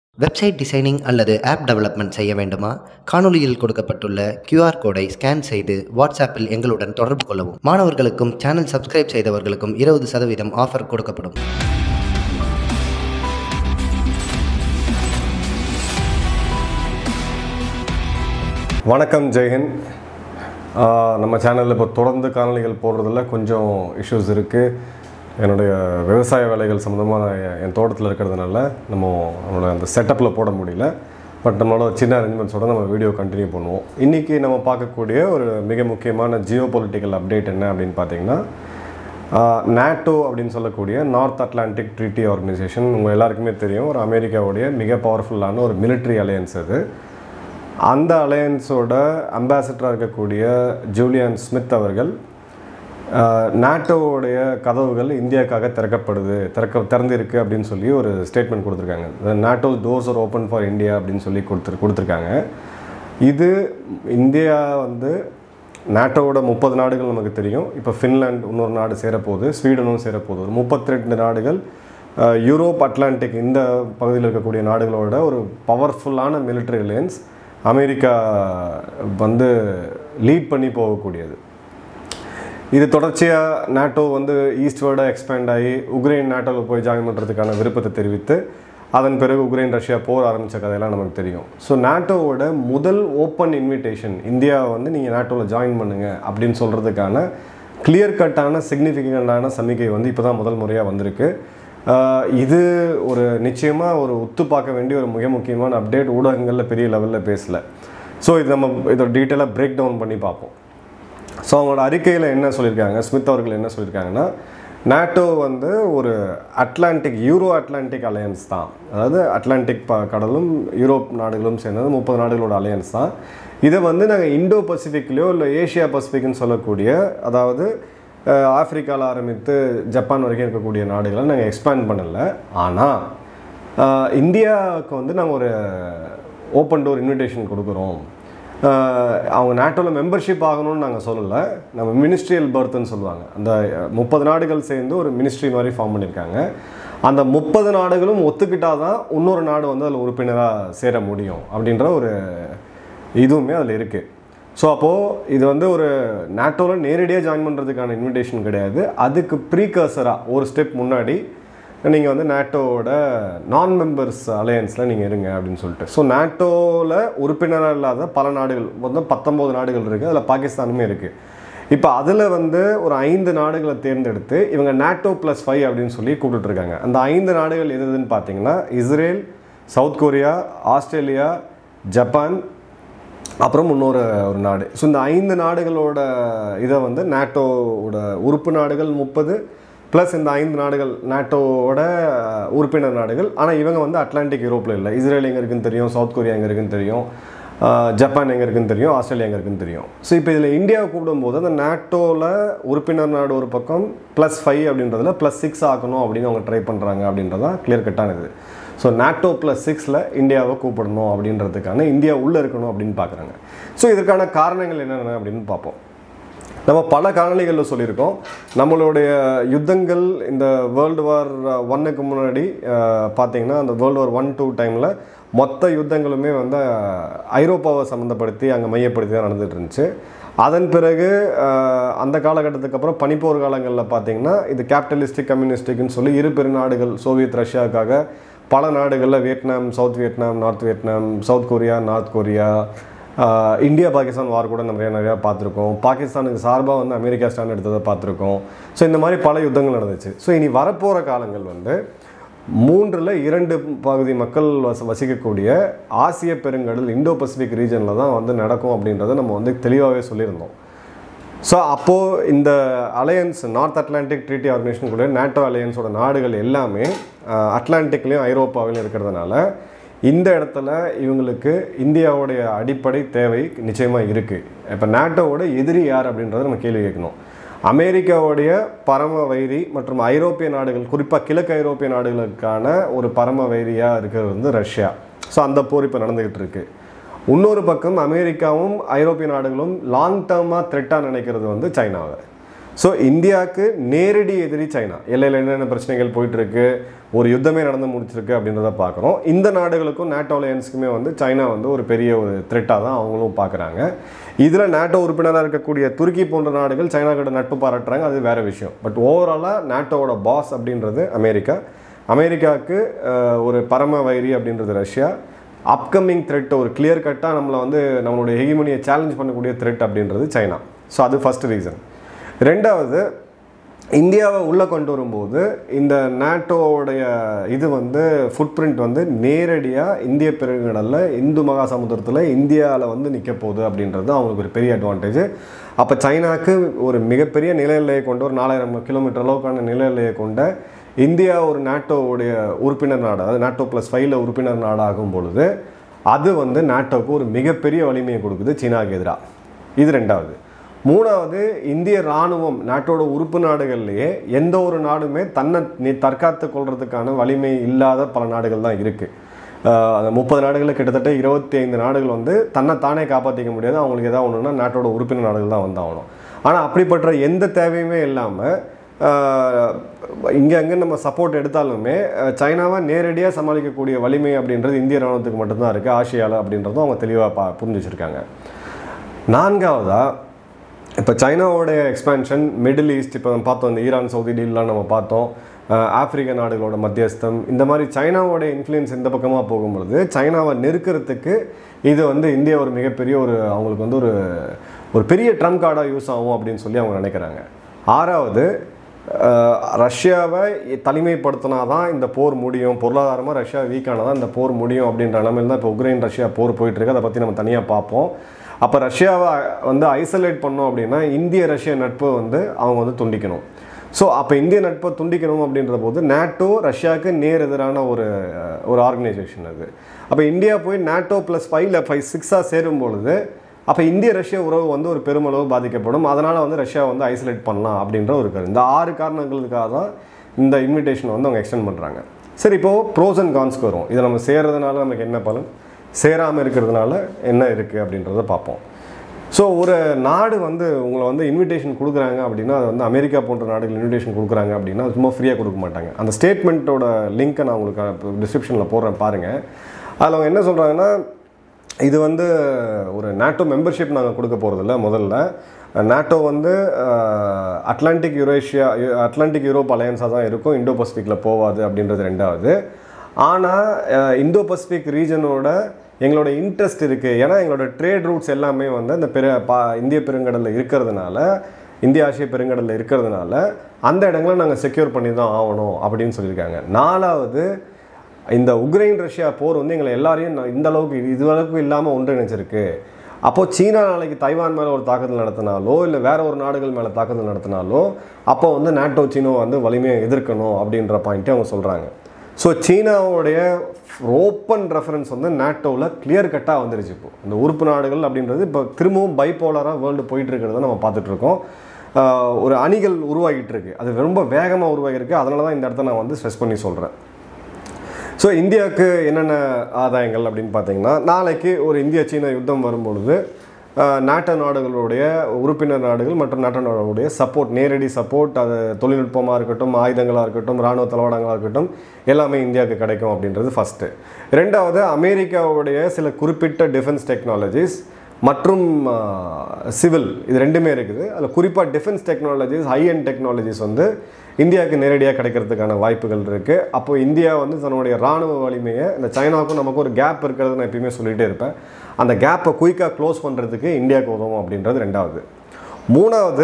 Website designing அல்லது app development செய்ய வேண்டுமா? காணொளியில் கொடுக்கப்பட்டுள்ள QR கோடை ஸ்கேன் செய்து வாட்ஸ்அப்பில் எங்களுடன் தொடர்பு கொள்ளவும். மாணவர்களுக்கும் சேனல் சப்ஸ்கிரைப் செய்தவர்களுக்கும் 20% ஆஃபர் கொடுக்கப்படும். வணக்கம், ஜெய்ஹிந்த். நம்ம சேனலில் இப்போ தொடர்ந்து காணொளிகள் போடுறதில்ல கொஞ்சம் இஷ்யூஸ் இருக்குது. என்னுடைய விவசாய வேலைகள் சம்மந்தமாக என் தோட்டத்தில் இருக்கிறதுனால நம்மளோட அந்த செட்டப்பில் போட முடியல. பட் நம்மளோட சின்ன அரேஞ்ச்மெண்ட்ஸோட நம்ம வீடியோ கண்டினியூ பண்ணுவோம். இன்றைக்கி நம்ம பார்க்கக்கூடிய ஒரு மிக முக்கியமான ஜியோ பொலிட்டிக்கல் அப்டேட் என்ன அப்படின்னு பார்த்தீங்கன்னா, NATO அப்படின்னு சொல்லக்கூடிய நார்த் அட்லாண்டிக் ட்ரீட்டி ஆர்கனைசேஷன். உங்கள் எல்லாருக்குமே தெரியும், ஒரு அமெரிக்காவுடைய மிக பவர்ஃபுல்லான ஒரு மிலிட்ரி அலையன்ஸ் அது. அந்த அலையன்ஸோட அம்பாசிடராக இருக்கக்கூடிய ஜூலியன் ஸ்மித் அவர்கள் நாட்டோவுடைய கதவுகள் இந்தியாவுக்காக திறந்திருக்கு அப்படின்னு சொல்லி ஒரு ஸ்டேட்மெண்ட் கொடுத்துருக்காங்க. NATO doors are open for India அப்படின்னு சொல்லி கொடுத்துருக்காங்க. இது இந்தியா நாட்டோவோட 30 நாடுகள் நமக்கு தெரியும். இப்போ ஃபின்லாண்ட் இன்னொரு நாடு சேரப்போகுது, ஸ்வீடனும் சேரப்போகுது. ஒரு 32 நாடுகள் யூரோப் அட்லாண்டிக் இந்த பகுதியில் இருக்கக்கூடிய நாடுகளோட ஒரு பவர்ஃபுல்லான மிலிட்ரி அலையன்ஸ் அமெரிக்கா லீட் பண்ணி போகக்கூடியது. இது தொடர்ச்சியாக NATO ஈஸ்ட்வேர்டாக எக்ஸ்பேண்ட் ஆகி உக்ரைன் நாட்டோவில் போய் ஜாயின் பண்ணுறதுக்கான விருப்பத்தை தெரிவித்து அதன் பிறகு உக்ரைன் ரஷ்யா போர் ஆரம்பித்த கதையெல்லாம் நமக்கு தெரியும். ஸோ நாட்டோவோட முதல் ஓப்பன் இன்விடேஷன் இந்தியாவை நீங்கள் நாட்டோவில் ஜாயின் பண்ணுங்கள் அப்படின்னு சொல்கிறதுக்கான கிளியர் கட்டான சிக்னிஃபிகண்டான சமிக்கை இப்போ தான் முதல் முறையாக வந்திருக்கு. இது ஒரு நிச்சயமாக ஒரு உத்து பார்க்க வேண்டிய ஒரு மிக முக்கியமான அப்டேட். ஊடகங்களில் பெரிய லெவலில் பேசலை. ஸோ இது நம்ம இதோட டீட்டெயிலாக பிரேக் டவுன் பண்ணி பார்ப்போம். ஸோ அவங்களோட அறிக்கையில் என்ன சொல்லியிருக்காங்க, ஸ்மித் அவர்கள் என்ன சொல்லியிருக்காங்கன்னா, NATO ஒரு யூரோ அட்லாண்டிக் அலையன்ஸ் தான். அதாவது அட்லாண்டிக் கடலும் யூரோப் நாடுகளும் சேர்ந்தது 30 நாடுகளோட அலையன்ஸ் தான். இதை நாங்கள் இண்டோ பசிபிக்லையோ இல்லை ஏஷியா பசிபிக்னு சொல்லக்கூடிய, அதாவது ஆப்பிரிக்காவில் ஆரம்பித்து ஜப்பான் வரைக்கும் இருக்கக்கூடிய நாடுகளை நாங்கள் எக்ஸ்பேண்ட் பண்ணலை. ஆனால் இந்தியாவுக்கு நாங்கள் ஒரு ஓப்பன் டோர் இன்விடேஷன் கொடுக்குறோம். அவங்க நாட்டோவில் மெம்பர்ஷிப் ஆகணும்னு நாங்கள் சொல்லலை. நம்ம மினிஸ்ட்ரியல் பர்த்துன்னு சொல்லுவாங்க. அந்த 30 நாடுகள் சேர்ந்து ஒரு மினிஸ்ட்ரி மாதிரி ஃபார்ம் பண்ணியிருக்காங்க. அந்த 30 நாடுகளும் ஒத்துக்கிட்டால் தான் இன்னொரு நாடு அதில் உறுப்பினராக சேர முடியும் அப்படின்ற ஒரு இதுவுமே அதில் இருக்குது. ஸோ அப்போது இது ஒரு நாட்டோவில் நேரடியாக ஜாயின் பண்ணுறதுக்கான இன்விடேஷன் கிடையாது. அதுக்கு ப்ரீகர்சராக ஒரு ஸ்டெப் முன்னாடி நீங்கள் நாட்டோவோட நான் மெம்பர்ஸ் அலையன்ஸில் நீங்கள் இருங்க அப்படின்னு சொல்லிட்டு. ஸோ நாட்டோவில் உறுப்பினராக இல்லாத பல நாடுகள் 19 நாடுகள் இருக்குது. அதில் பாகிஸ்தானுமே இருக்குது. இப்போ அதில் ஒரு 5 நாடுகளை தேர்ந்தெடுத்து இவங்க NATO +5 அப்படின்னு சொல்லி கூப்பிட்டுருக்காங்க. அந்த 5 நாடுகள் எதுன்னு பார்த்தீங்கன்னா, Israel, South Korea, Australia, Japan, அப்புறம் இன்னொரு நாடு. ஸோ இந்த 5 நாடுகளோட இதை நாட்டோவோட உறுப்பு நாடுகள் 30 ப்ளஸ் இந்த 5 நாடுகள் நாட்டோவோட உறுப்பினர் நாடுகள். ஆனால் இவங்க அட்லாண்டிக் யூரோப்பில் இல்லை. இஸ்ரேல் எங்கே இருக்குன்னு தெரியும், சவுத் கொரியா எங்கே இருக்குன்னு தெரியும், ஜப்பான் எங்கே இருக்குன்னு தெரியும், ஆஸ்திரேலியா எங்கே இருக்குன்னு தெரியும். ஸோ இப்போ இதில் இந்தியாவை கூப்பிடும்போது அந்த நாட்டோவில் உறுப்பினர் நாடு ஒரு பக்கம் +5 அப்படின்றதுல +6 ஆக்கணும் அப்படின்னு அவங்க ட்ரை பண்ணுறாங்க அப்படின்றதான் கிளியர் கட்டானது. ஸோ NATO +6ல் இந்தியாவை கூப்பிடணும் அப்படின்றதுக்கான இந்தியா உள்ளே இருக்கணும் அப்படின்னு பார்க்குறாங்க. ஸோ இதற்கான காரணங்கள் என்னென்ன அப்படின்னு பார்ப்போம். நம்ம பல காணொளிகளில் சொல்லியிருக்கோம், நம்மளுடைய யுத்தங்கள் இந்த வேர்ல்டு வார் 1க்கு முன்னாடி பார்த்திங்கன்னா, அந்த வேர்ல்டு வார் 1-2 டைமில் மொத்த யுத்தங்களுமே ஐரோப்பாவை சம்மந்தப்படுத்தி அங்கே மையப்படுத்தி தான் நடந்துகிட்டு இருந்துச்சு. அதன் பிறகு அந்த காலகட்டத்துக்கு அப்புறம் பனிப்போர் காலங்களில் பார்த்திங்கன்னா, இது கேபிட்டலிஸ்டிக் கம்யூனிஸ்டிக்னு சொல்லி இரு பெருநாடுகள் சோவியத் ரஷ்யாவுக்காக பல நாடுகளில் Vietnam, South Vietnam, North Vietnam, South Korea, North Korea, India Pakistan war கூட நிறையா பார்த்துருக்கோம். பாகிஸ்தானுக்கு சார்பாக அமெரிக்கா ஸ்டாண்ட் எடுத்ததை பார்த்துருக்கோம். ஸோ இந்த மாதிரி பல யுத்தங்கள் நடந்துச்சு. ஸோ இனி வரப்போகிற காலங்கள் 3ல் 2 பகுதி மக்கள் வசிக்கக்கூடிய ஆசிய பெருங்கடல் இண்டோ பசிபிக் ரீஜனில் தான் நடக்கும் அப்படின்றத நம்ம தெளிவாகவே சொல்லியிருந்தோம். ஸோ அப்போது இந்த alliance North Atlantic Treaty Organization கூட NATO அலையன்ஸோட நாடுகள் எல்லாமே அட்லாண்டிக்லேயும் ஐரோப்பாவிலையும் இருக்கிறதுனால இந்த இடத்துல இவங்களுக்கு இந்தியாவுடைய அடிப்படை தேவை நிச்சயமாக இருக்குது. இப்போ நாட்டோவோட எதிரி யார் அப்படின்றத நம்ம கேள்வி கேட்கணும். அமெரிக்காவுடைய பரம வைரி மற்றும் ஐரோப்பிய நாடுகள், குறிப்பாக கிழக்கு ஐரோப்பிய நாடுகளுக்கான ஒரு பரம வைரியாக இருக்கிறது ரஷ்யா. ஸோ அந்த போர் இப்போ நடந்துக்கிட்டு இருக்குது. இன்னொரு பக்கம் அமெரிக்காவும் ஐரோப்பிய நாடுகளும் லாங் டேர்மாக த்ரெட்டாக நினைக்கிறது சைனாவை. ஸோ இந்தியாவுக்கு நேரடி எதிரி சைனா. எல்லையில் என்னென்ன பிரச்சனைகள் போயிட்டுருக்கு, ஒரு யுத்தமே நடந்து முடிச்சிருக்கு அப்படின்றத பார்க்குறோம். இந்த நாடுகளுக்கும் நேட்டோ அலையன்ஸுக்குமே வந்து சைனா வந்து ஒரு பெரிய ஒரு த்ரெட்டாக தான் அவங்களும் பார்க்குறாங்க. இதில் நேட்டோ உறுப்பினராக இருக்கக்கூடிய துருக்கி போன்ற நாடுகள் சைனா கிட்ட நட்பு பாராட்டுறாங்க, அது வேறு விஷயம். பட் ஓவராலாக நேட்டோவோட பாஸ் அப்படின்றது அமெரிக்காவுக்கு ஒரு பரம வைரி அப்படின்றது ரஷ்யா. அப்கமிங் த்ரெட் ஒரு கிளியர் கட்டாக நம்மளை வந்து நம்மளுடைய ஹெகிமனியை சேலஞ்ச் பண்ணக்கூடிய த்ரெட் அப்படின்றது சைனா. ஸோ அது ஃபஸ்ட் ரீசன். ரெண்டாவது, இந்தியாவை உள்ளே கொண்டு வரும்போது இந்த நேட்டோவுடைய இது வந்து ஃபுட் பிரிண்ட் வந்து நேரடியாக இந்திய பெருங்கடலில் இந்து மகாசமுத்திரத்தில் இந்தியாவில் வந்து நிற்க போகுது அப்படின்றது அவங்களுக்கு ஒரு பெரிய அட்வான்டேஜ். அப்போ சைனாவுக்கு ஒரு மிகப்பெரிய நில எல்லையை கொண்டு ஒரு 4000 கிலோமீட்டர் அளவுக்கான நில எல்லையை கொண்ட இந்தியா ஒரு நேட்டோவுடைய உறுப்பினர் நாடு, அதாவது NATO +5 உறுப்பினர் நாடாகும் பொழுது அது வந்து நேட்டோவுக்கு ஒரு மிகப்பெரிய வலிமையை கொடுக்குது சீனாவுக்கு எதிராக. இது ரெண்டாவது. மூணாவது, இந்திய இராணுவம் நேட்டோட உறுப்பு நாடுகள்லேயே எந்த ஒரு நாடுமே தன்னை தற்காத்து கொள்றதுக்கான வலிமை இல்லாத பல நாடுகள் தான் இருக்குது. அந்த 30 நாடுகளில் கிட்டத்தட்ட 25 நாடுகள் வந்து தன்னை தானே காப்பாற்றிக்க முடியாது. அவங்களுக்கு எதாவது ஒன்றுனா நாட்டோட உறுப்பினர் நாடுகள் தான் வந்தாகணும். ஆனால் அப்படிப்பட்ட எந்த தேவையுமே இல்லாமல் இங்கே நம்ம சப்போர்ட் எடுத்தாலுமே சைனாவை நேரடியாக சமாளிக்கக்கூடிய வலிமை அப்படின்றது இந்திய இராணுவத்துக்கு மட்டும்தான் இருக்குது, ஆசியாவில் அப்படின்றதும் அவங்க தெளிவாக புரிஞ்சு வச்சுருக்காங்க. நான்காவதாக, இப்போ சைனாவோடைய எக்ஸ்பேன்ஷன் மிடில் ஈஸ்ட், இப்போ நம்ம பார்த்தோம் இந்த ஈரான் சவுதி டீல்லாம் நம்ம பார்த்தோம், ஆப்பிரிக்க நாடுகளோட மத்தியஸ்தம், இந்த மாதிரி சைனாவோட இன்ஃப்ளூயன்ஸ் இந்த பக்கமாக போகும்பொழுது சைனாவை நெருக்கிறதுக்கு இது வந்து இந்தியா ஒரு மிகப்பெரிய அவங்களுக்கு வந்து ஒரு பெரிய ட்ரம்ப் கார்டாக யூஸ் ஆகும் அப்படின்னு சொல்லி அவங்க நினைக்கிறாங்க. ஆறாவது, ரஷ்யாவை தனிமைப்படுத்தினா தான் இந்த போர் முடியும், பொருளாதாரமாக ரஷ்யா வீக்கானால் தான் இந்த போர் முடியும் அப்படின்ற நிலைமையில் தான் இப்போ உக்ரைன் ரஷ்யா போர் போயிட்டுருக்கு. அதை பற்றி நம்ம தனியாக பார்ப்போம். அப்போ ரஷ்யாவை வந்து ஐசோலேட் பண்ணோம் அப்படின்னா இந்திய ரஷ்ய நட்பை வந்து அவங்க வந்து துண்டிக்கணும். ஸோ அப்போ இந்திய நட்பை துண்டிக்கணும் அப்படின்ற போது நேட்டோ ரஷ்யாவுக்கு நேர் எதிரான ஒரு ஆர்கனைசேஷன் அது. அப்போ இந்தியா போய் NATO +5 6 சேரும் பொழுது அப்போ இந்திய ரஷ்ய உறவு வந்து ஒரு பெருமளவு பாதிக்கப்படும். அதனால் வந்து ரஷ்யா வந்து ஐசோலேட் பண்ணலாம் அப்படின்ற ஒரு இந்த 6 காரணங்களுக்காக தான் இந்த இன்விடேஷனை வந்து அவங்க எக்ஸ்டெண்ட் பண்ணுறாங்க. சரி, இப்போது ப்ரோஸ் அண்ட் கான்ஸ்க்கு வரும். இதை நம்ம சேர்றதுனால நமக்கு என்ன பலன், சேராமல் இருக்கிறதுனால என்ன இருக்குது அப்படின்றத பார்ப்போம். ஸோ ஒரு நாடு வந்து உங்களை வந்து இன்விடேஷன் கொடுக்குறாங்க அப்படின்னா, அது வந்து அமெரிக்கா போன்ற நாடுகள் இன்விடேஷன் கொடுக்குறாங்க அப்படின்னா சும்மா ஃப்ரீயாக கொடுக்க மாட்டாங்க. அந்த ஸ்டேட்மெண்ட்டோட லிங்க்கை நான் உங்களுக்கு டிஸ்கிரிப்ஷனில் போடுறேன் பாருங்கள். அதில் அவங்க என்ன சொல்கிறாங்கன்னா, இது வந்து ஒரு NATO மெம்பர்ஷிப் நாங்கள் கொடுக்க போகிறதில்ல. முதல்ல NATO வந்து அட்லாண்டிக் யூரோப் அலையன்ஸாக தான் இருக்கும், இண்டோ பசிபிக்கில் போகாது அப்படின்றது ரெண்டாவது. ஆனால் இந்தோ பசிபிக் ரீஜனோட எங்களோட இன்ட்ரெஸ்ட் இருக்குது. ஏன்னா எங்களோட ட்ரேட் ரூட்ஸ் எல்லாமே வந்து அந்த இந்திய பெருங்கடலில் இருக்கிறதுனால, இந்திய ஆசிய பெருங்கடலில் இருக்கிறதுனால அந்த இடங்களை நாங்கள் செக்யூர் பண்ணி தான் ஆகணும் அப்படின்னு சொல்லியிருக்காங்க. நாலாவது, இந்த உக்ரைன் ரஷ்யா போர் வந்து எங்களை எல்லாரையும் இந்த அளவுக்கு இதுவரைக்கும் இல்லாமல் ஒன்றிணைச்சிருக்கு. அப்போது சீனா நாளைக்கு தைவான் மேலே ஒரு தாக்குதல் நடத்தினாலோ இல்லை வேறு ஒரு நாடுகள் மேலே தாக்குதல் நடத்தினாலோ அப்போ வந்து நேட்டோ சீனா வந்து வலிமையை எதிர்க்கணும் அப்படின்ற பாயிண்ட்டே அவங்க சொல்கிறாங்க. ஸோ சீனாவுடைய ஓப்பன் ரெஃபரன்ஸ் வந்து நேட்டோவில் கிளியர் கட்டாக வந்துருச்சு. இப்போ இந்த உறுப்பு நாடுகள் அப்படின்றது இப்போ திரும்பவும் பைப்போலராக வேர்ல்டு போயிட்டு இருக்கிறத நம்ம பார்த்துட்ருக்கோம். ஒரு அணிகள் உருவாகிட்டு இருக்கு, அது ரொம்ப வேகமாக உருவாகிருக்கு. அதனால தான் இந்த இடத்த நான் வந்து ஸ்ட்ரெஸ் பண்ணி சொல்கிறேன். ஸோ இந்தியாவுக்கு என்னென்ன ஆதாயங்கள் அப்படின்னு பார்த்தீங்கன்னா, நாளைக்கு ஒரு இந்திய சீன யுத்தம் வரும்பொழுது நாட்டோ நாடுகளுடைய உறுப்பினர் நாடுகள் மற்றும் நாட்டோ நாடுகளுடைய சப்போர்ட், நேரடி சப்போர்ட், அது தொழில்நுட்பமாக இருக்கட்டும், ஆயுதங்களாக இருக்கட்டும், இராணுவ தளவாடங்களாக இருக்கட்டும், எல்லாமே இந்தியாவுக்கு கிடைக்கும் அப்படின்றது ஃபஸ்ட்டு. ரெண்டாவது, அமெரிக்காவுடைய சில குறிப்பிட்ட டிஃபென்ஸ் டெக்னாலஜிஸ் மற்றும் சிவில், இது ரெண்டுமே இருக்குது. அதில் குறிப்பாக defence technologies, high end technologies வந்து இந்தியாவுக்கு நேரடியாக கிடைக்கிறதுக்கான வாய்ப்புகள் இருக்குது. அப்போது இந்தியா வந்து தன்னுடைய இராணுவ வலிமையை, இந்த சைனாவுக்கும் நமக்கு ஒரு கேப் இருக்கிறது நான் எப்பயுமே சொல்லிகிட்டே இருப்பேன், அந்த கேப்பை குயிக்காக க்ளோஸ் பண்ணுறதுக்கு இந்தியாவுக்கு உதவும் அப்படின்றது ரெண்டாவது. மூணாவது,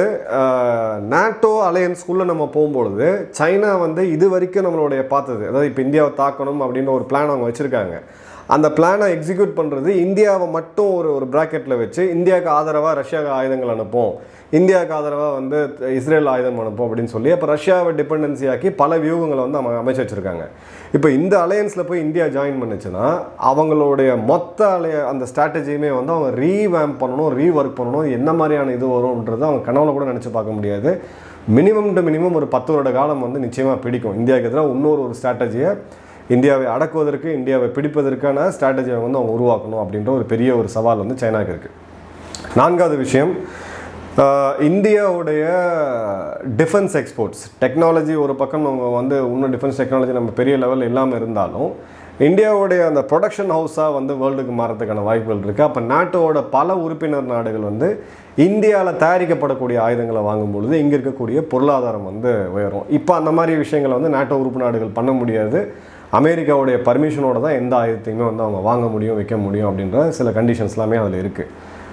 நேட்டோ அலையன்ஸ்குள்ளே நம்ம போகும்பொழுது சைனா வந்து இது வரைக்கும் நம்மளுடைய பார்த்தது, அதாவது இப்போ இந்தியாவை தாக்கணும் அப்படின்ற ஒரு பிளான் அவங்க வச்சுருக்காங்க. அந்த பிளானை எக்ஸிக்யூட் பண்ணுறது இந்தியாவை மட்டும் ஒரு ப்ராக்கெட்டில் வச்சு இந்தியாவுக்கு ஆதரவாக ரஷ்யாவுக்கு ஆயுதங்கள் அனுப்போம், இந்தியாவுக்கு ஆதரவாக வந்து இஸ்ரேல் ஆயுதம் அனுப்போம் அப்படின்னு சொல்லி அப்போ ரஷ்யாவை டிபெண்டன்சியாக்கி பல வியூகங்களை வந்து அவங்க அமைச்சு வச்சுருக்காங்க. இப்போ இந்த அலையன்ஸில் போய் இந்தியா ஜாயின் பண்ணுச்சுன்னா அவங்களுடைய மொத்த அந்த ஸ்ட்ராட்டஜியுமே வந்து அவங்க ரீவேம்ப் பண்ணணும், ரீஒர்க் பண்ணணும். என்ன மாதிரியான இது வரும்ன்றது அவங்க கனவுல கூட நினச்சி பார்க்க முடியாது. மினிமம் டு மினிமம் ஒரு 10 வருட காலம் வந்து நிச்சயமாக பிடிக்கும். இந்தியாவுக்கு எதிராக இன்னொரு ஸ்ட்ராட்டஜியை, இந்தியாவை அடக்குவதற்கு, இந்தியாவை பிடிப்பதற்கான ஸ்ட்ராட்டஜியை வந்து அவங்க உருவாக்கணும் அப்படின்ற ஒரு பெரிய ஒரு சவால் வந்து சைனாவுக்கு இருக்குது. நான்காவது விஷயம், இந்தியாவுடைய டிஃபென்ஸ் எக்ஸ்போர்ட்ஸ் டெக்னாலஜி ஒரு பக்கம் நம்ம வந்து இன்னும் டிஃபென்ஸ் டெக்னாலஜி நம்ம பெரிய லெவலில் இல்லாமல் இருந்தாலும் இந்தியாவுடைய அந்த ப்ரொடக்ஷன் ஹவுஸாக வந்து வேர்ல்டுக்கு மாறதுக்கான வாய்ப்புகள் இருக்குது. அப்போ நாட்டோட பல உறுப்பினர் நாடுகள் வந்து இந்தியாவில் தயாரிக்கப்படக்கூடிய ஆயுதங்களை வாங்கும்பொழுது இங்கே இருக்கக்கூடிய பொருளாதாரம் வந்து உயரும். இப்போ அந்த மாதிரி விஷயங்களை வந்து நாட்டோ உறுப்பு நாடுகள் பண்ண முடியாது. அமெரிக்காவுடைய பர்மிஷனோட தான் எந்த ஆயுதத்தையுமே வந்து அவங்க வாங்க முடியும், வைக்க முடியும் அப்படின்ற சில கண்டிஷன்ஸ் எல்லாமே அதில் இருக்குது.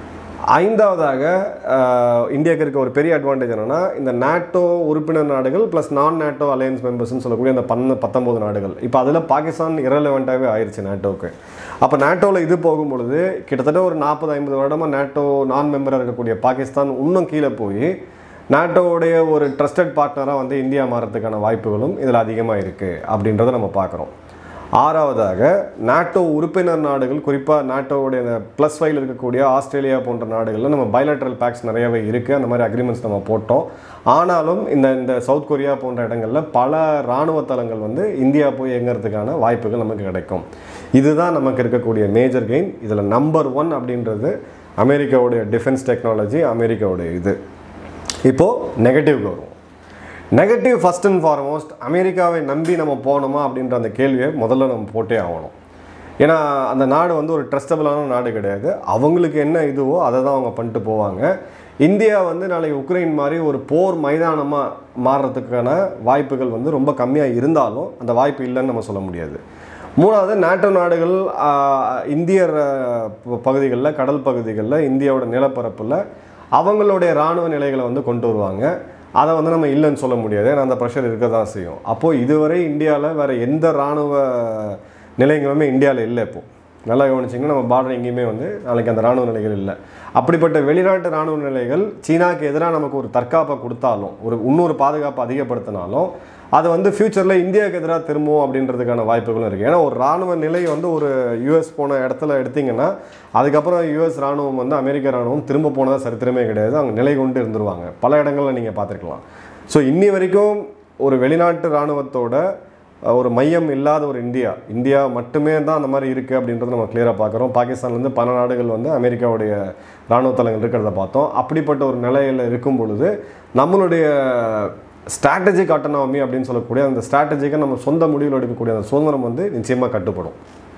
ஐந்தாவதாக இந்தியாவுக்கு இருக்க ஒரு பெரிய அட்வான்டேஜ் என்னென்னா, இந்த நாட்டோ உறுப்பினர் நாடுகள் ப்ளஸ் நான் நாட்டோ அலையன்ஸ் மெம்பர்ஸ்ன்னு சொல்லக்கூடிய அந்த 19 நாடுகள், இப்போ அதில் பாகிஸ்தான் இரலவெண்ட்டாகவே ஆயிடுச்சு நாட்டோவுக்கு. அப்போ நாட்டோவில் இது போகும்பொழுது கிட்டத்தட்ட ஒரு 40-50 வருடமாக நாட்டோ நான் மெம்பராக இருக்கக்கூடிய பாகிஸ்தான் இன்னும் கீழே போய் நாட்டோவுடைய ஒரு ட்ரஸ்டட் பார்ட்னராக வந்து இந்தியா மாறதுக்கான வாய்ப்புகளும் இதில் அதிகமாக இருக்குது அப்படின்றத நம்ம பார்க்குறோம். ஆறாவதாக நாட்டோ உறுப்பினர் நாடுகள், குறிப்பாக நாட்டோவுடைய +5 இருக்கக்கூடிய ஆஸ்திரேலியா போன்ற நாடுகளில் நம்ம பைலேட்ரல் பேக்ஸ் நிறையவே இருக்குது. அந்த மாதிரி அக்ரிமெண்ட்ஸ் நம்ம போட்டோம். ஆனாலும் இந்த சவுத் கொரியா போன்ற இடங்களில் பல இராணுவ தளங்கள் வந்து இந்தியா போய் இயங்கிறதுக்கான வாய்ப்புகள் நமக்கு கிடைக்கும். இதுதான் நமக்கு இருக்கக்கூடிய மேஜர் கெயின். இதில் நம்பர் 1 அப்படின்றது அமெரிக்காவுடைய டிஃபென்ஸ் டெக்னாலஜி, அமெரிக்காவுடைய இது. இப்போது நெகட்டிவ்க்கு வரும். நெகட்டிவ் ஃபஸ்ட் அண்ட் ஃபார்மோஸ்ட், அமெரிக்காவை நம்பி நம்ம போகணுமா அப்படின்ற அந்த கேள்வியை முதல்ல நம்ம போட்டே ஆகணும். ஏன்னா அந்த நாடு வந்து ஒரு ட்ரஸ்டபிளான நாடு கிடையாது. அவங்களுக்கு என்ன இதுவோ அதை தான் அவங்க பண்ணிட்டு போவாங்க. இந்தியா வந்து நாளைக்கு உக்ரைன் மாதிரி ஒரு போர் மைதானமாக மாறுறதுக்கான வாய்ப்புகள் வந்து ரொம்ப கம்மியாக இருந்தாலும் அந்த வாய்ப்பு இல்லைன்னு நம்ம சொல்ல முடியாது. மூணாவது, நாட்டோ நாடுகள் இந்திய பகுதிகளில், கடல் பகுதிகளில், இந்தியாவோட நிலப்பரப்பில் அவங்களுடைய இராணுவ நிலைகளை வந்து கொண்டு வருவாங்க. அதை வந்து நம்ம இல்லைன்னு சொல்ல முடியாது. ஏன்னா அந்த ப்ரெஷர் இருக்க தான் செய்யும். அப்போது இதுவரை இந்தியாவில் வேறு எந்த இராணுவ நிலையங்களுமே இந்தியாவில் இல்லை. இப்போது நல்லா கவனிச்சிங்கன்னா நம்ம பார்டர் எங்கேயுமே வந்து நாளைக்கு அந்த இராணுவ நிலைகள் இல்லை. அப்படிப்பட்ட வெளிநாட்டு இராணுவ நிலைகள் சீனாவுக்கு எதிராக நமக்கு ஒரு தற்காப்பை கொடுத்தாலும், ஒரு இன்னொரு பாதுகாப்பை அதிகப்படுத்தினாலும், அது வந்து ஃப்யூச்சரில் இந்தியாவுக்கு எதிராக திரும்பும் அப்படின்றதுக்கான வாய்ப்புகளும் இருக்குது. ஏன்னா ஒரு இராணுவ நிலை வந்து ஒரு யூஎஸ் போன இடத்துல எடுத்திங்கன்னா அதுக்கப்புறம் யூஎஸ் இராணுவம் வந்து அமெரிக்க இராணுவம் திரும்ப போனதாக சரித்திரமே கிடையாது. அவங்க நிலை கொண்டு இருந்துருவாங்க. பல இடங்களில் நீங்கள் பார்த்துருக்கலாம். ஸோ இன்னி வரைக்கும் ஒரு வெளிநாட்டு இராணுவத்தோட ஒரு மையம் இல்லாத ஒரு இந்தியா மட்டுமே தான் அந்த மாதிரி இருக்குது அப்படின்றத நம்ம கிளியராக பார்க்குறோம். பாகிஸ்தான்லேருந்து பல நாடுகள் வந்து அமெரிக்காவுடைய இராணுவ தளங்கள் இருக்கிறத பார்த்தோம். அப்படிப்பட்ட ஒரு நிலையில் இருக்கும் பொழுது நம்மளுடைய ஸ்ட்ராட்டஜிக் ஆட்டோனாமி அப்படின்னு சொல்லக்கூடிய அந்த ஸ்ட்ராட்டஜிக்கை நம்ம சொந்த முடிவில் எடுக்கக்கூடிய அந்த சுதந்திரம் வந்து நிச்சயமாக கட்டுப்படும்.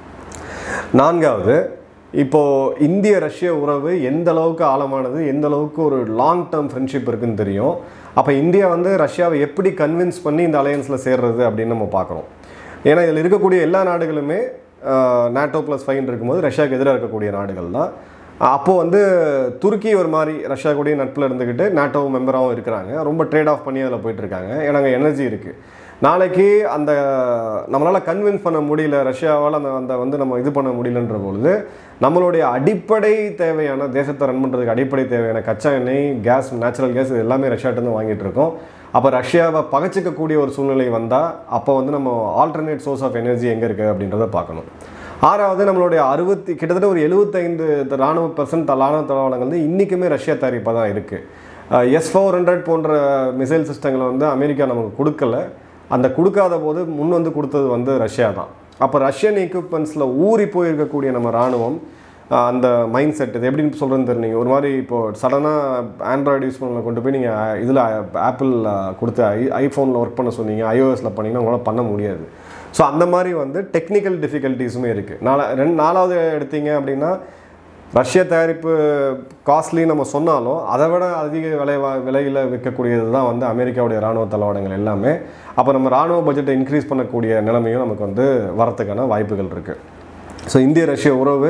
நான்காவது, இப்போது இந்திய ரஷ்ய உறவு எந்த அளவுக்கு ஆழமானது, எந்த அளவுக்கு ஒரு லாங் டேர்ம் ஃப்ரெண்ட்ஷிப் இருக்குதுன்னு தெரியும். அப்போ இந்தியா வந்து ரஷ்யாவை எப்படி கன்வின்ஸ் பண்ணி இந்த அலையன்ஸில் சேர்றது அப்படின்னு நம்ம பார்க்குறோம். ஏன்னா இதில் இருக்கக்கூடிய எல்லா நாடுகளுமே நாட்டோ +5 இருக்கும்போது ரஷ்யாவுக்கு எதிராக இருக்கக்கூடிய நாடுகள் தான். அப்போது வந்து துருக்கி ஒரு மாதிரி ரஷ்யா கூடயும் நட்பில் இருந்துக்கிட்டு நாட்டோ மெம்பராகவும் இருக்கிறாங்க. ரொம்ப ட்ரேட் ஆஃப் பண்ணி அதில் போயிட்டுருக்காங்க. ஏன்னா அங்கே எனர்ஜி இருக்குது. நாளைக்கு அந்த நம்மளால் கன்வின்ஸ் பண்ண முடியல, ரஷ்யாவால் அந்த வந்து நம்ம இது பண்ண முடியலன்ற பொழுது நம்மளுடைய அடிப்படை தேவையான, தேசத்தை ரன் பண்ணுறதுக்கு அடிப்படை தேவையான கச்சா எண்ணெய், கேஸ், நேச்சுரல் கேஸ், இது எல்லாமே ரஷ்யாட்டேருந்து வாங்கிட்டு இருக்கோம். அப்போ ரஷ்யாவை பகச்சிக்கக்கூடிய ஒரு சூழ்நிலை வந்தால் அப்போ வந்து நம்ம ஆல்டர்னேட் சோர்ஸ் ஆஃப் எனர்ஜி எங்கே இருக்குது அப்படின்றத பார்க்கணும். ஆறாவது, நம்மளுடைய கிட்டத்தட்ட ஒரு 75% ராணுவ தளவாடங்கள் வந்து இன்றைக்குமே ரஷ்யா தயாரிப்பாக தான் இருக்குது. S-400 போன்ற மிசைல் சிஸ்டங்களை வந்து அமெரிக்கா நமக்கு கொடுக்கல. அந்த கொடுக்காத போது முன் வந்து கொடுத்தது வந்து ரஷ்யா தான். அப்போ ரஷ்யன் எக்யூப்மெண்ட்ஸில் ஊறி போயிருக்கக்கூடிய நம்ம இராணுவம் அந்த மைண்ட் செட், இது எப்படின்னு சொல்கிறேன்னு தெரியுங்க. ஒரு மாதிரி இப்போது சடனாக ஆண்ட்ராய்டு யூஸ் பண்ண கொண்டு போய் நீங்கள் இதில் ஆப்பிள் கொடுத்து ஐஃபோனில் ஒர்க் பண்ண சொன்னீங்க, iOSல பண்ணிங்கன்னா உங்களால் பண்ண முடியாது. ஸோ அந்த மாதிரி வந்து டெக்னிக்கல் டிஃபிகல்ட்டிஸுமே இருக்குது. நாலாவது எடுத்தீங்க அப்படின்னா, ரஷ்ய தயாரிப்பு காஸ்ட்லி நம்ம சொன்னாலும் அதை விட அதிக விலையில் விற்கக்கூடியது தான் வந்து அமெரிக்காவுடைய இராணுவ தளவாடங்கள் எல்லாமே. அப்போ நம்ம இராணுவ பட்ஜெட்டை இன்க்ரீஸ் பண்ணக்கூடிய நிலைமையும் நமக்கு வந்து வரத்துக்கான வாய்ப்புகள் இருக்குது. ஸோ இந்திய ரஷ்ய உறவு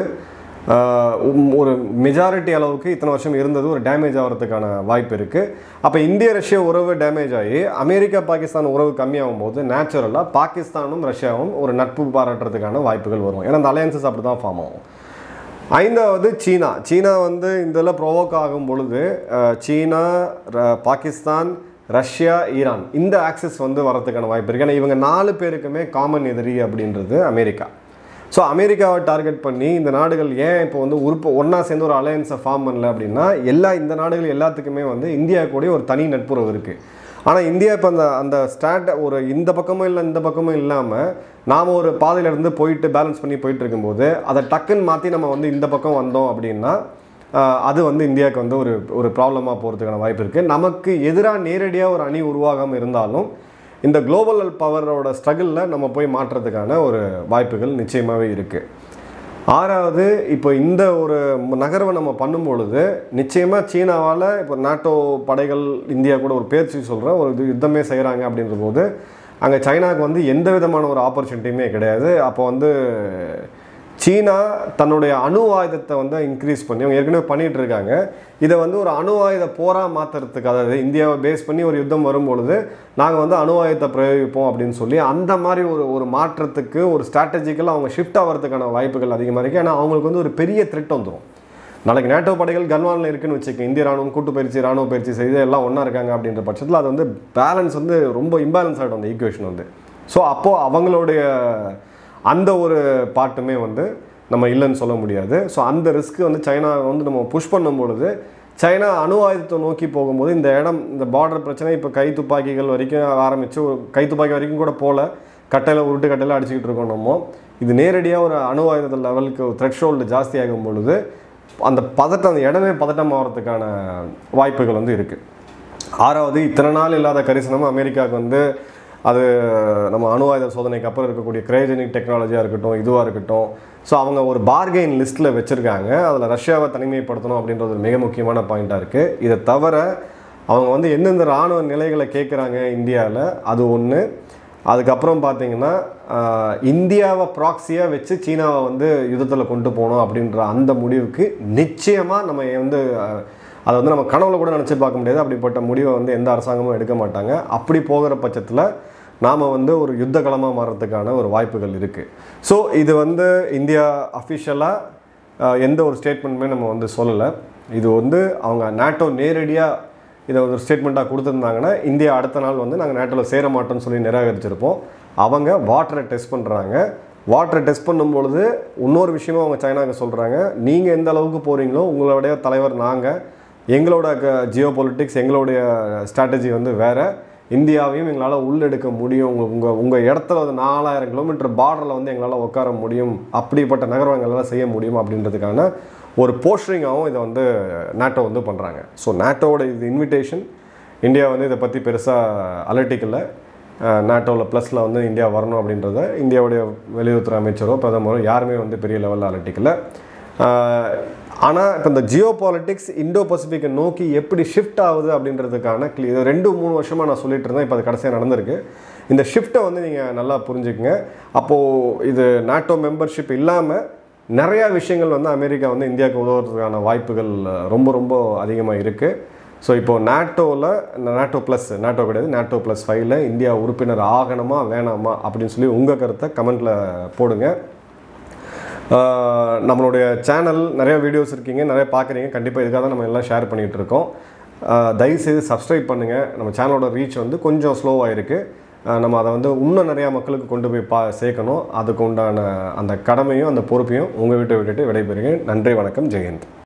ஒரு மெஜாரிட்டி அளவுக்கு இத்தனை வருஷம் இருந்தது ஒரு டேமேஜ் ஆகிறதுக்கான வாய்ப்பு இருக்குது. அப்போ இந்திய ரஷ்ய உறவு டேமேஜ் ஆகி அமெரிக்கா பாகிஸ்தான் உறவு கம்மியாகும் போது நேச்சுரலாக பாகிஸ்தானும் ரஷ்யாவும் ஒரு நட்பு பாராட்டுறதுக்கான வாய்ப்புகள் வரும். ஏன்னா அந்த அலையன்சஸ் அப்படி தான் ஃபார்ம் ஆகும். ஐந்தாவது, சீனா வந்து இதில் ப்ரொவோக் ஆகும் பொழுது சீனா, பாகிஸ்தான், ரஷ்யா, ஈரான் இந்த ஆக்சஸ் வந்து வரதுக்கான வாய்ப்பு இருக்குது. ஏன்னா இவங்க 4 பேருக்குமே காமன் எதிரி அப்படின்றது அமெரிக்கா. ஸோ அமெரிக்காவை டார்கெட் பண்ணி இந்த நாடுகள் ஏன் இப்போ வந்து ஒன்றா சேர்ந்து ஒரு அலையன்ஸை ஃபார்ம் பண்ணல அப்படின்னா, இந்த நாடுகள் எல்லாத்துக்குமே வந்து இந்தியா கூட ஒரு தனி நட்புறவு இருக்குது. ஆனால் இந்தியா இப்போ அந்த ஒரு இந்த பக்கமும் இல்லை இந்த பக்கமும் இல்லாமல் நாம் ஒரு பாதையிலேருந்து பேலன்ஸ் பண்ணி போயிட்டு இருக்கும்போது அதை டக்குன்னு மாற்றி நம்ம வந்து இந்த பக்கம் வந்தோம் அப்படின்னா அது வந்து இந்தியாவுக்கு வந்து ஒரு ப்ராப்ளமாக போகிறதுக்கான வாய்ப்பு இருக்குது. நமக்கு எதிராக நேரடியாக ஒரு அணி உருவாகாமல் இருந்தாலும் இந்த குளோபல் பவரோட ஸ்ட்ரகிளில் நம்ம போய் மாற்றுறதுக்கான ஒரு வாய்ப்புகள் நிச்சயமாகவே இருக்குது. ஆறாவது, இப்போ இந்த ஒரு நகர்வை நம்ம பண்ணும்பொழுது நிச்சயமாக சீனாவால் இப்போ நாட்டோ படைகள் இந்தியா கூட ஒரு பேச்சு சொல்கிற ஒரு யுத்தமே செய்கிறாங்க அப்படின்ற போது அங்கே சைனாவுக்கு வந்து எந்த விதமான ஒரு ஆப்பர்ச்சுனிட்டியுமே கிடையாது. அப்போ வந்து சீனா தன்னுடைய அணு ஆயுதத்தை வந்து இன்க்ரீஸ் பண்ணி அவங்க ஏற்கனவே பண்ணிகிட்டு இருக்காங்க. இதை வந்து ஒரு அணு ஆயுத போராக மாற்றுறதுக்கு, அதாவது இந்தியாவை பேஸ் பண்ணி ஒரு யுத்தம் வரும்பொழுது நாங்கள் வந்து அணு ஆயுதத்தை பிரயோகிப்போம் அப்படின்னு சொல்லி அந்த மாதிரி ஒரு மாற்றத்துக்கு ஒரு ஸ்ட்ராட்டஜிக்கலாக அவங்க ஷிஃப்ட் ஆகிறதுக்கான வாய்ப்புகள் அதிகமாக இருக்குது. ஏன்னா அவங்களுக்கு வந்து ஒரு பெரிய த்ரெட் வந்துடும். நாளைக்கு நேட்டோ படைகள் கன்வானில் இருக்குன்னு வச்சுக்க, இந்திய ராணுவம் கூட்டு பயிற்சி ராணுவ பயிற்சி செய்து எல்லாம் ஒன்றா இருக்காங்க அப்படின்ற பட்சத்தில் அது வந்து பேலன்ஸ் வந்து ரொம்ப இம்பேலன்ஸ் ஆகிடும் அந்த ஈக்குவேஷன் வந்து. ஸோ அப்போது அவங்களுடைய அந்த ஒரு பாட்டுமே வந்து நம்ம இல்லைன்னு சொல்ல முடியாது. ஸோ அந்த ரிஸ்க்கு வந்து சைனா வந்து நம்ம புஷ் பண்ணும்பொழுது சைனா அணு ஆயுதத்தை நோக்கி போகும்போது இந்த பார்டர் பிரச்சனை இப்போ கை துப்பாக்கிகள் வரைக்கும் ஆரம்பித்து கை துப்பாக்கி வரைக்கும் கூட போகல, கட்டையில் உருட்டு கட்டையில் அடிச்சுக்கிட்டு இருக்கோம். நம்ம இது நேரடியாக ஒரு அணு ஆயுத லெவலுக்கு ஒரு த்ரெஷ்ஹோல்டு ஜாஸ்தி ஆகும் பொழுது அந்த இடமே பதட்டம் ஆகிறதுக்கான வாய்ப்புகள் வந்து இருக்குது. ஆறாவது, இத்தனை நாள் இல்லாத கரிசனமாக அமெரிக்காவுக்கு வந்து அது நம்ம அணு ஆயுத சோதனைக்கு அப்புறம் இருக்கக்கூடிய கிரையோஜெனிக் டெக்னாலஜியாக இருக்கட்டும், இதுவாக இருக்கட்டும், ஸோ அவங்க ஒரு பார்கெயின் லிஸ்ட்டில் வச்சுருக்காங்க. அதில் ரஷ்யாவை தனிமைப்படுத்தணும் அப்படின்றது மிக முக்கியமான பாயிண்ட்டாக இருக்குது. இதை தவிர அவங்க வந்து எந்தெந்த இராணுவ நிலைகளை கேட்குறாங்க இந்தியாவில், அது ஒன்று. அதுக்கப்புறம் பார்த்திங்கன்னா இந்தியாவை ப்ராக்சியாக வச்சு சீனாவை வந்து யுத்தத்தில் கொண்டு போகணும் அப்படின்ற அந்த முடிவுக்கு நிச்சயமாக நம்ம வந்து அதை வந்து நம்ம கனவுல கூட நினச்சி பார்க்க முடியாது. அப்படிப்பட்ட முடிவை வந்து எந்த அரசாங்கமும் எடுக்க மாட்டாங்க. அப்படி போகிற பட்சத்தில் நாம் வந்து ஒரு யுத்த களமாக மாறுறதுக்கான ஒரு வாய்ப்புகள் இருக்குது. ஸோ இது வந்து இந்தியா அஃபிஷியலாக எந்த ஒரு ஸ்டேட்மெண்ட்டுமே நம்ம வந்து சொல்லலை. இது வந்து அவங்க நேட்டோ நேரடியாக இதை ஒரு ஸ்டேட்மெண்ட்டாக கொடுத்துருந்தாங்கன்னா இந்தியா அடுத்த நாள் வந்து நாங்கள் நேட்டோவில் சேர மாட்டோம்னு சொல்லி நிராகரிச்சிருப்போம். அவங்க வாட்டரை டெஸ்ட் பண்ணுறாங்க. வாட்டரை டெஸ்ட் பண்ணும்பொழுது இன்னொரு விஷயமும் அவங்க சைனாவுக்கு சொல்கிறாங்க, நீங்கள் எந்த அளவுக்கு போகிறீங்களோ உங்களுடைய தலைவர் நாங்கள், எங்களோட ஜியோ பொலிட்டிக்ஸ் எங்களுடைய ஸ்ட்ராட்டஜி வந்து வேறு, இந்தியாவையும் எங்களால் உள்ளெடுக்க முடியும், உங்கள் இடத்துல வந்து 4000 கிலோமீட்டர் பார்டரில் வந்து எங்களால் உட்கார முடியும், அப்படிப்பட்ட நகர்வங்கள்லாம் செய்ய முடியும் அப்படின்றதுக்கான ஒரு போஸ்டரிங்காகவும் இதை வந்து நேட்டோ வந்து பண்ணுறாங்க. ஸோ நேட்டோவோட இது இன்விடேஷன், இந்தியா வந்து இதை பற்றி பெருசாக அலர்ட்டிக்கலை. நேட்டோவில் ப்ளஸில் வந்து இந்தியா வரணும் அப்படின்றத இந்தியாவுடைய வெளியுறவுத்துறை அமைச்சரோ பிரதமரோ யாருமே வந்து பெரிய லெவலில் அலர்ட்டிக்கலை. ஆனால் இப்போ இந்த ஜியோ பாலிட்டிக்ஸ் இண்டோ பசிபிக்கை நோக்கி எப்படி ஷிஃப்ட் ஆகுது அப்படின்றதுக்கான இது 2-3 வருஷமாக நான் சொல்லிட்டு இருந்தேன். இப்போ அது கடைசியாக நடந்திருக்கு. இந்த ஷிஃப்ட்டை வந்து நீங்கள் நல்லா புரிஞ்சுக்குங்க. அப்போது இது நேட்டோ மெம்பர்ஷிப் இல்லாமல் நிறையா விஷயங்கள் வந்து அமெரிக்கா வந்து இந்தியாவுக்கு உதவுறதுக்கான வாய்ப்புகள் ரொம்ப ரொம்ப அதிகமாக இருக்குது. ஸோ இப்போது நேட்டோ கிடையாது, நேட்டோ +5 இந்தியா உறுப்பினர் ஆகணுமா வேணாமா அப்படின்னு சொல்லி உங்கள் கருத்தை கமெண்ட்டில் போடுங்க. நம்மளுடைய சேனல் நிறைய வீடியோஸ் இருக்கீங்க, நிறைய பார்க்குறீங்க. கண்டிப்பாக இதுக்காக தான் நம்ம எல்லாம் ஷேர் பண்ணிகிட்டு இருக்கோம். தயவுசெய்து சப்ஸ்கிரைப் பண்ணுங்கள். நம்ம சேனலோட ரீச் வந்து கொஞ்சம் ஸ்லோவாக இருக்குது. நம்ம அதை வந்து இன்னும் நிறையா மக்களுக்கு கொண்டு போய் சேர்க்கணும். அதுக்கு உண்டான அந்த கடமையும் அந்த பொறுப்பையும் உங்கள் வீட்டை விட்டுட்டு விடைபெறுகிறேன். நன்றி, வணக்கம், ஜெயந்த்.